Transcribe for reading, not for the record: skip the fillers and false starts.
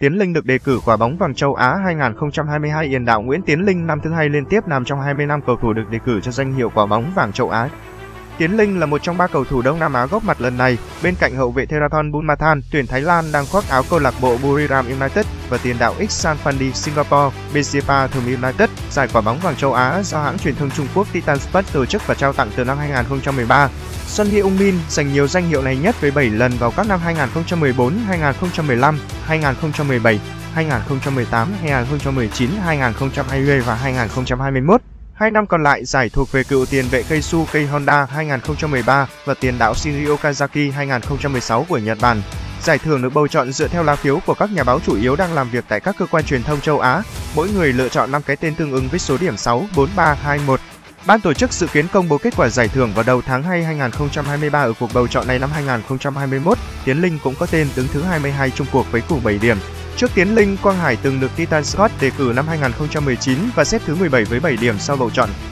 Tiến Linh được đề cử quả bóng vàng châu Á 2022. Tiền đạo Nguyễn Tiến Linh năm thứ hai liên tiếp nằm trong 25 cầu thủ được đề cử cho danh hiệu quả bóng vàng châu Á. Tiến Linh là một trong 3 cầu thủ Đông Nam Á góp mặt lần này, bên cạnh hậu vệ Therathon Bumathan, tuyển Thái Lan đang khoác áo câu lạc bộ Buriram United và tiền đạo Iksan Fandi Singapore, BCPA Thum United. Giải quả bóng vàng châu Á do hãng truyền thông Trung Quốc Titan Sports tổ chức và trao tặng từ năm 2013. Son Heung-min giành nhiều danh hiệu này nhất với 7 lần vào các năm 2014, 2015, 2017, 2018, 2019, 2020 và 2021. 2 năm còn lại, giải thuộc về cựu tiền vệ Keisuke Honda 2013 và tiền đạo Shinji Okazaki 2016 của Nhật Bản. Giải thưởng được bầu chọn dựa theo lá phiếu của các nhà báo chủ yếu đang làm việc tại các cơ quan truyền thông châu Á. Mỗi người lựa chọn 5 cái tên tương ứng với số điểm 6, 4, 3, 2, 1. Ban tổ chức dự kiến công bố kết quả giải thưởng vào đầu tháng 2 2023. Ở cuộc bầu chọn này năm 2021, Tiến Linh cũng có tên đứng thứ 22 chung cuộc với cùng 7 điểm. Trước Tiến Linh, Quang Hải từng được Titan Sports đề cử năm 2019 và xếp thứ 17 với 7 điểm sau bầu chọn.